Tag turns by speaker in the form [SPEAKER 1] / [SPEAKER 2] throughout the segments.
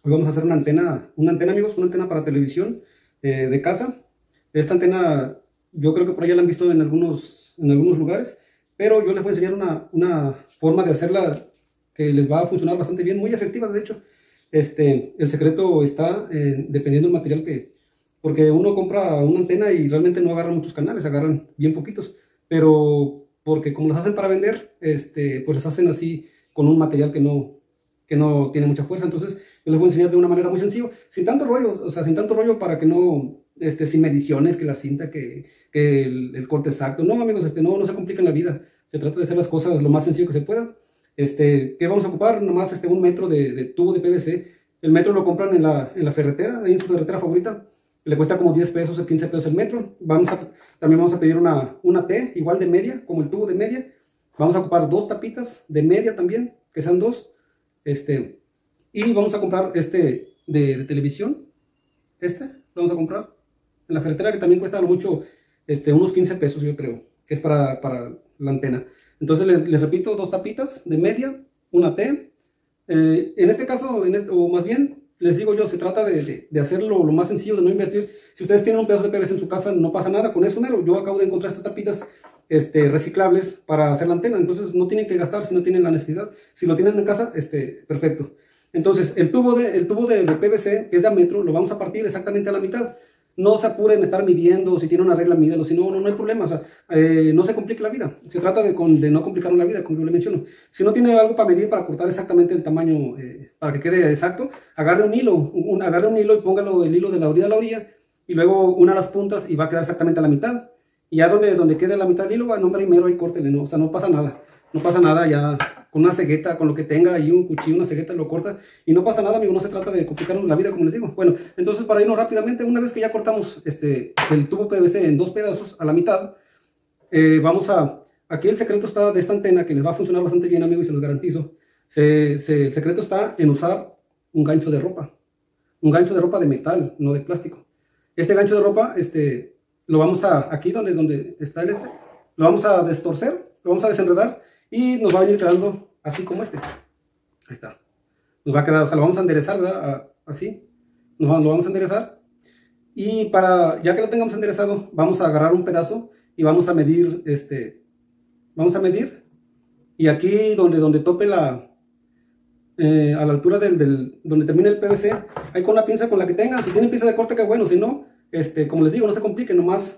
[SPEAKER 1] Hoy vamos a hacer una antena amigos, una antena para televisión de casa. Esta antena yo creo que por ahí ya la han visto en algunos lugares, pero yo les voy a enseñar una forma de hacerla que les va a funcionar bastante bien, muy efectiva de hecho. El secreto está dependiendo del material porque uno compra una antena y realmente no agarran muchos canales, agarran bien poquitos, pero porque como las hacen para vender, pues las hacen así con un material que no tiene mucha fuerza. Entonces yo les voy a enseñar de una manera muy sencilla, sin tanto rollo, o sea, sin tanto rollo para que no, sin mediciones, que la cinta, que el corte exacto. No, amigos, no se compliquen la vida. Se trata de hacer las cosas lo más sencillo que se pueda. ¿Qué vamos a ocupar? Nomás un metro de tubo de PVC. El metro lo compran en la ferretera, ahí en su ferretera favorita. Le cuesta como 10 pesos o 15 pesos el metro. También vamos a pedir una T, igual de media, como el tubo de media. Vamos a ocupar dos tapitas de media también, que sean dos. Y vamos a comprar de televisión. Lo vamos a comprar en la ferretera, que también cuesta a lo mucho unos 15 pesos, yo creo, que es para la antena. Entonces les repito, dos tapitas de media, una T. En este caso, o más bien, les digo yo, se trata de hacerlo lo más sencillo, de no invertir. Si ustedes tienen un pedazo de PVC en su casa, no pasa nada con eso, mero. Yo acabo de encontrar estas tapitas reciclables para hacer la antena, entonces no tienen que gastar si no tienen la necesidad. Si lo tienen en casa, perfecto. Entonces el tubo de PVC, que es de a metro, lo vamos a partir exactamente a la mitad. No se apuren en estar midiendo, si tiene una regla, mídelo, si no, no hay problema. O sea, no se complique la vida. Se trata de no complicar la vida, como yo le menciono. Si no tiene algo para medir, para cortar exactamente el tamaño, para que quede exacto, agarre un hilo, y póngalo el hilo de la orilla a la orilla, y luego una a las puntas y va a quedar exactamente a la mitad. Y ya donde quede la mitad del hilo, no, hombre, primero ahí córtele, ¿no? O sea, no pasa nada. No pasa nada, ya con una cegueta, con lo que tenga ahí, un cuchillo, una cegueta, lo corta. Y no pasa nada, amigo, no se trata de complicarnos la vida, como les digo. Bueno, entonces para irnos rápidamente, una vez que ya cortamos el tubo PVC en dos pedazos a la mitad, aquí el secreto está de esta antena, que les va a funcionar bastante bien, amigo, y se los garantizo. El secreto está en usar un gancho de ropa. Un gancho de ropa de metal, no de plástico. Este gancho de ropa, lo vamos aquí donde está lo vamos a destorcer, lo vamos a desenredar y nos va a venir quedando así como Ahí está. Nos va a quedar, o sea, lo vamos a enderezar, ¿verdad? Así. Lo vamos a enderezar. Y ya que lo tengamos enderezado, vamos a agarrar un pedazo y vamos a medir, y aquí donde tope a la altura donde termine el PVC, ahí con la pinza con la que tengan, si tienen pinza de corte, que bueno, si no, como les digo, no se complique, nomás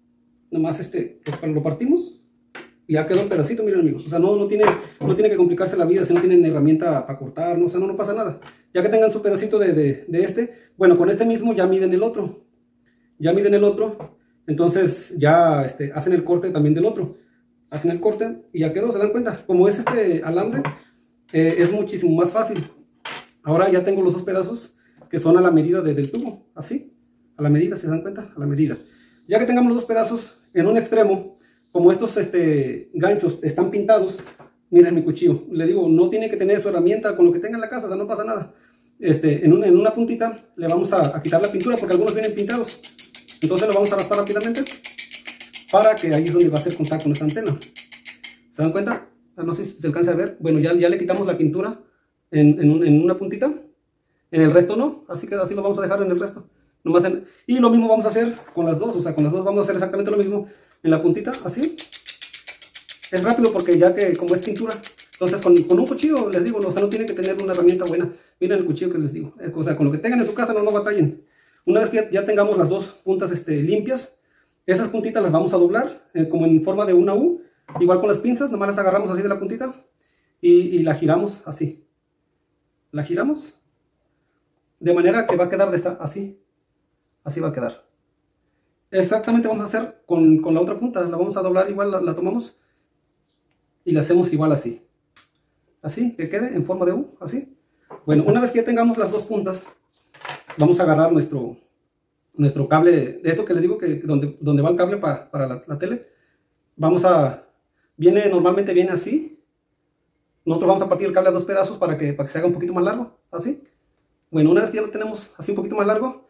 [SPEAKER 1] lo partimos y ya quedó un pedacito, miren amigos. O sea, no tiene que complicarse la vida si no tienen herramienta para cortar, ¿no? O sea, no pasa nada. Ya que tengan su pedacito bueno, con este mismo ya miden el otro. Entonces ya hacen el corte también del otro. Hacen el corte y ya quedó, ¿se dan cuenta? Como es alambre, es muchísimo más fácil. Ahora ya tengo los dos pedazos que son a la medida del tubo, así. A la medida, ¿se dan cuenta? A la medida. Ya que tengamos los dos pedazos, en un extremo, como estos ganchos están pintados, miren mi cuchillo, le digo, no tiene que tener su herramienta con lo que tenga en la casa, o sea, no pasa nada. En una puntita le vamos a quitar la pintura, porque algunos vienen pintados. Entonces lo vamos a raspar rápidamente, para que ahí es donde va a hacer contacto con esta antena. ¿Se dan cuenta? No sé si se alcanza a ver. Bueno, ya le quitamos la pintura en una puntita. En el resto no, así que así lo vamos a dejar en el resto. Y lo mismo vamos a hacer con las dos, o sea, con las dos vamos a hacer exactamente lo mismo en la puntita, así. Es rápido porque ya que como es pintura, entonces con un cuchillo, les digo, o sea, no tiene que tener una herramienta buena. Miren el cuchillo que les digo, o sea, con lo que tengan en su casa no batallen. Una vez que ya tengamos las dos puntas limpias, esas puntitas las vamos a doblar como en forma de una U, igual con las pinzas, nomás las agarramos así de la puntita y la giramos así. La giramos de manera que va a quedar así. Así va a quedar. Exactamente vamos a hacer con la otra punta. La vamos a doblar igual, la tomamos y la hacemos igual así. Así, que quede en forma de U, así. Bueno, una vez que ya tengamos las dos puntas, vamos a agarrar nuestro cable, de esto que les digo, que donde va el cable para la tele. Normalmente viene así. Nosotros vamos a partir el cable a dos pedazos para que se haga un poquito más largo, así. Bueno, una vez que ya lo tenemos así un poquito más largo,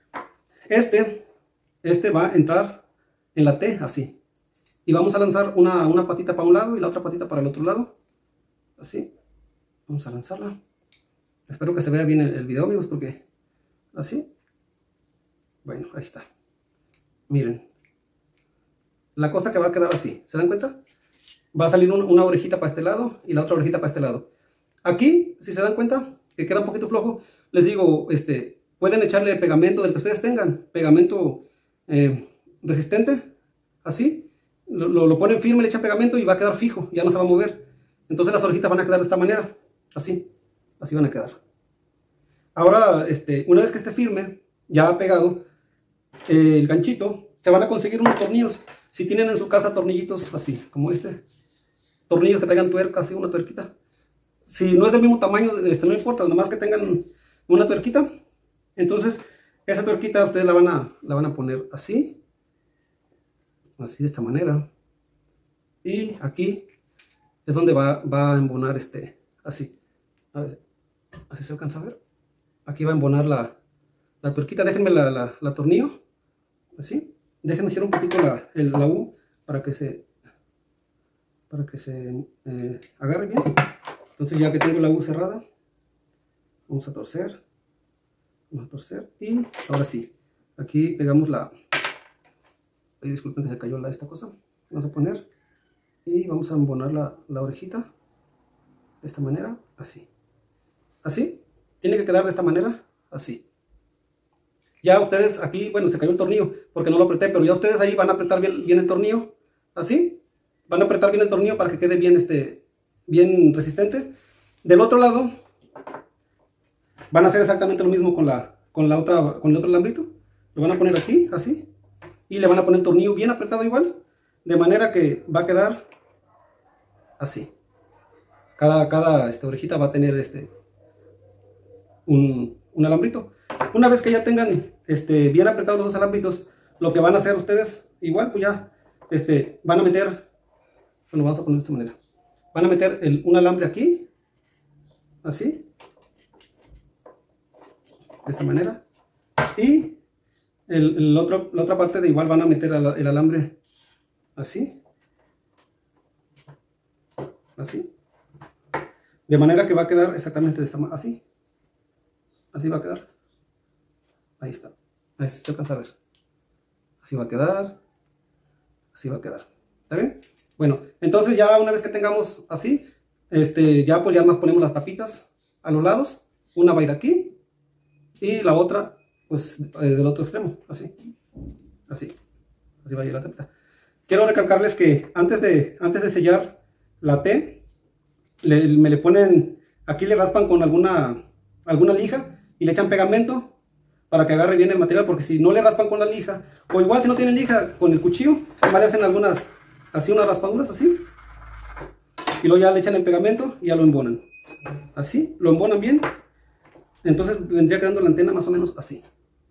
[SPEAKER 1] este va a entrar en la T, así. Y vamos a lanzar una patita para un lado y la otra patita para el otro lado. Así. Vamos a lanzarla. Espero que se vea bien el video, amigos, porque así. Bueno, ahí está. Miren. La cosa que va a quedar así. ¿Se dan cuenta? Va a salir una orejita para este lado y la otra orejita para este lado. Aquí, si se dan cuenta, que queda un poquito flojo, les digo, pueden echarle pegamento del que ustedes tengan. Pegamento resistente. Así. Lo ponen firme, le echan pegamento y va a quedar fijo. Ya no se va a mover. Entonces las orejitas van a quedar de esta manera. Así. Así van a quedar. Ahora, una vez que esté firme, ya pegado, el ganchito, se van a conseguir unos tornillos. Si tienen en su casa tornillitos así, como tornillos que traigan tuerca, así, una tuerquita. Si no es del mismo tamaño, no importa, nomás que tengan una tuerquita. Entonces, esa tuerquita ustedes la van a poner así. Así, de esta manera. Y aquí es donde va a embonar así. A ver, así se alcanza a ver. Aquí va a embonar la tuerquita. Déjenme la tornillo. Así. Déjenme hacer un poquito la U para que se agarre bien. Entonces ya que tengo la U cerrada, vamos a torcer. Vamos a torcer. Y ahora sí. Aquí pegamos ay, disculpen que se cayó esta cosa. Vamos a poner. Y vamos a embonar la orejita. De esta manera. Así. Así. Tiene que quedar de esta manera. Así. Ya ustedes aquí, bueno, se cayó el tornillo porque no lo apreté, pero ya ustedes ahí van a apretar bien el tornillo, así, van a apretar bien el tornillo para que quede bien, bien resistente. Del otro lado, van a hacer exactamente lo mismo con el otro alambrito, lo van a poner aquí, así, y le van a poner el tornillo bien apretado igual, de manera que va a quedar así. Cada orejita va a tener un alambrito. Una vez que ya tengan bien apretados los dos alambritos, lo que van a hacer ustedes, igual pues ya, van a meter, bueno, vamos a poner de esta manera, van a meter un alambre aquí, así, de esta manera, y la otra parte de igual van a meter el alambre así, así, de manera que va a quedar exactamente de esta manera, así, así va a quedar. Ahí está. Ahí se alcanza a ver. Así va a quedar. Así va a quedar. ¿Está bien? Bueno, entonces ya una vez que tengamos así, ya pues ya más ponemos las tapitas a los lados. Una va a ir aquí. Y la otra, pues del otro extremo. Así. Así. Así va a ir la tapita. Quiero recalcarles que antes de sellar la T, me le ponen, aquí le raspan con alguna lija y le echan pegamento para que agarre bien el material, porque si no le raspan con la lija, o igual si no tienen lija, con el cuchillo, le hacen unas raspaduras así, y luego ya le echan el pegamento y ya lo embonan. Así, lo embonan bien, entonces vendría quedando la antena más o menos así.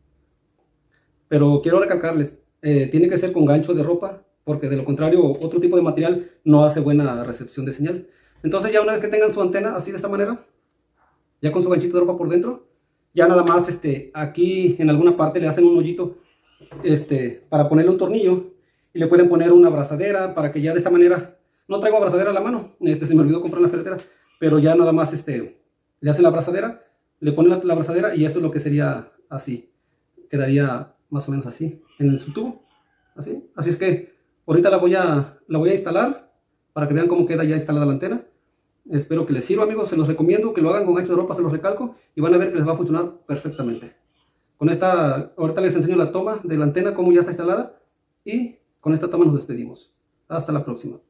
[SPEAKER 1] Pero quiero recalcarles, tiene que ser con gancho de ropa, porque de lo contrario, otro tipo de material no hace buena recepción de señal. Entonces ya una vez que tengan su antena así de esta manera, ya con su ganchito de ropa por dentro, ya nada más aquí en alguna parte le hacen un hoyito para ponerle un tornillo y le pueden poner una abrazadera para que ya de esta manera, no traigo abrazadera a la mano, se me olvidó comprar la ferretera, pero ya nada más le hacen la abrazadera, le ponen la abrazadera y eso es lo que sería así, quedaría más o menos así en su tubo, así es que ahorita la voy a instalar para que vean cómo queda ya instalada la antena. Espero que les sirva, amigos, se los recomiendo que lo hagan con gancho de ropa, se los recalco y van a ver que les va a funcionar perfectamente. Ahorita les enseño la toma de la antena, cómo ya está instalada, y con esta toma nos despedimos. Hasta la próxima.